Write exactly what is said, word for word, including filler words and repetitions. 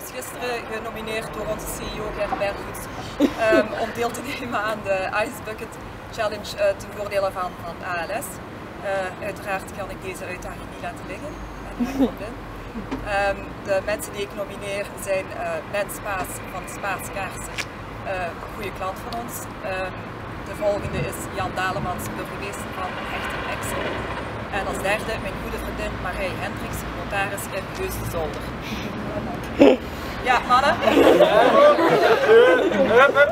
is gisteren genomineerd door onze C E O Gert Bervoets um, om deel te nemen aan de Ice Bucket Challenge uh, ten voordele van, van A L S. Uh, uiteraard kan ik deze uitdaging niet laten liggen. Um, de mensen die ik nomineer zijn uh, Ben Spaas van Spaas Kaarsen, uh, een goede klant van ons. Um, de volgende is Jan Dalemans, burgemeester van H.Essers. En als derde mijn goede vriendin Marij Hendricks, notaris in Heusden-Zolder. Ja, mannen?